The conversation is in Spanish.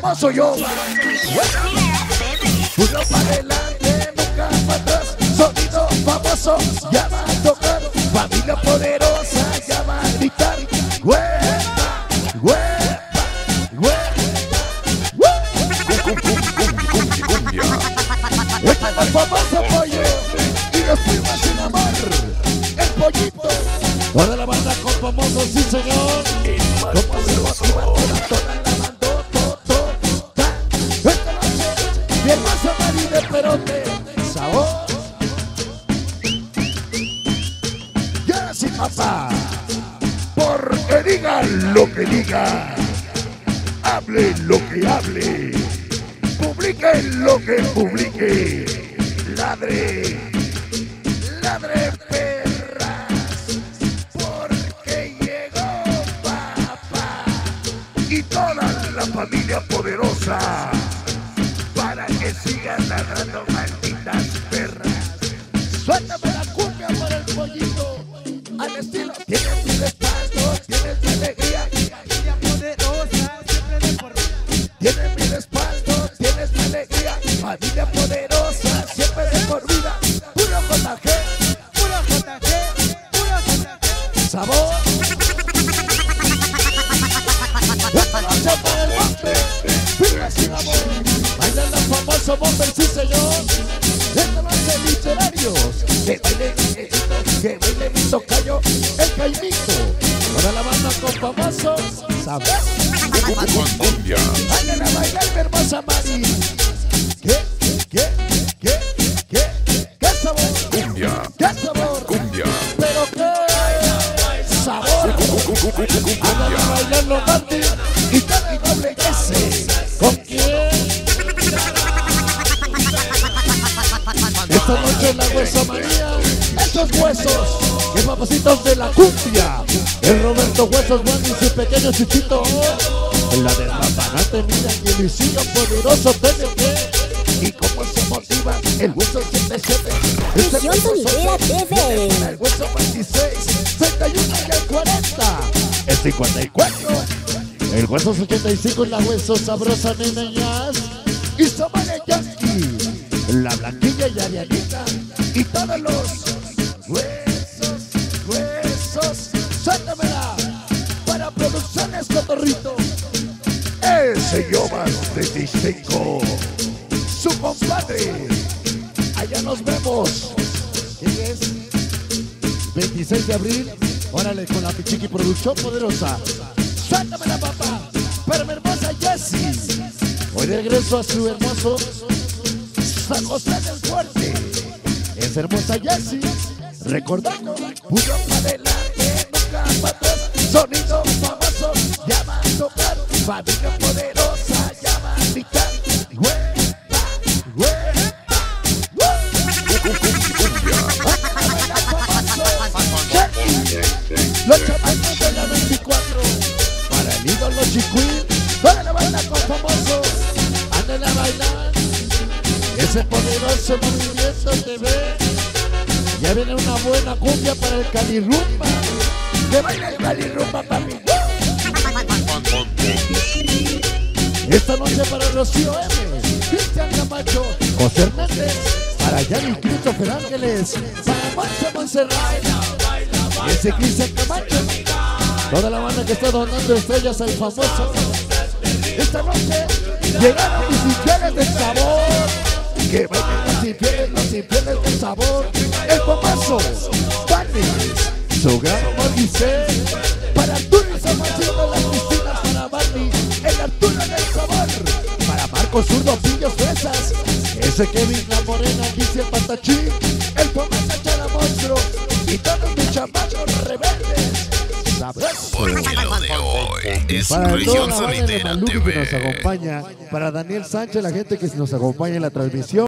famoso yo. Uno para adelante, nunca para atrás. Sonido famoso, ya va a tocar. Familia poderosa, ya va a gritar. ¡Huepa! ¡Huepa! ¡Huepa! Este es el famoso pollo y los primos sin amor. El pollito. Toda la banda con famosos, sí señor. Como se motiva toda la banda, esta noche, mi hermosa Mari de Perote, sabor. Ya sí, papá. Porque digan lo que digan, hablen lo que hable, publiquen lo que publique, ladre, ladre perras, porque llegó papá y toda la familia poderosa para que sigan ladrando malditas perras. Suéltame la cumbia para el pollito, al estilo. Tienes mi respaldo, tienes mi alegría, familia poderosa, siempre de por vida. Tienes mi respaldo, tienes mi alegría, familia poderosa, siempre de por vida. Puro JG, puro JG, puro JG. Sabor. Esta noche para el bombe, firme sin amor. Bailan los famosos bombers, sí señor. Esta noche literarios, que baile que baile mi tocayo, el Caimito. Toda la banda con famosos, ¿sabes? Vayan a bailar, mi hermosa Mari. ¿Qué sabor? Cumbia. ¿Qué sabor? Cumbia. ¿Pero qué sabor? Vayan a bailarlo, Martín. Y tal y doble S. ¿Con quién? Esta noche la hueso María. Estos huesos, que papacitos de la cumbia. El Roberto Huesos, Juan y su pequeño Chuchito. La desmapanante, mira, y el Luisillo poderoso TNT. Y cómo se motiva el hueso 77. Visión Sonidera TV. El hueso 26, 31 y el 40. El 54. El hueso 85 y la hueso sabrosa neneñas. Y Samara Yankee. La Blanquilla y Arianita. Y todos los huesos, suéltamela para Producciones Cotorrito. El señor de Tisteco, su compadre. Allá nos vemos. ¿Quién es? 26 de abril. Órale, con la Pichiqui Producción Poderosa. Suéltamela, papá, para mi hermosa Jessie. Hoy de regreso a su hermoso San José del Fuerte. Es hermosa Jessie. Recordando, puro para adelante, nunca para atrás. Sonido famoso, llama a tocar. Familia poderosa, llama a gritar. ¡Huepa! ¡Huepa! Los chamacos de la 24. Para el ídolo Chiquín. Toda la banda con famosos. Anden a bailar. Ese poderoso movimiento te ve. Ya viene una buena cumbia para el Calirrumba. Que baila el Calirrumba, papi. Esta noche para Rocío M, Cristian Camacho, José Hernández, para Yanni Christopher Ángeles, para Monse Montserrat, ese Cristian Camacho. Toda la banda que está donando estrellas al famoso. Esta noche llegaron mis infieles del sabor. Que bailen los infieles del sabor. El famoso Barney, su gran Odisea. Para Arturo y San Marcelo, las Cristinas, para Barney, el Arturo del sabor. Para Marcos Zurdo, Pillos Fresas, ese Kevin La Morena, dice el Patachín, el famoso Chara Monstruo y todos mis chamacos rebeldes. Porque lo de hoy es Para toda Visión la banda de Sonidera Maluki que nos TV. acompaña, para Daniel Sánchez, la gente que nos acompaña en la transmisión.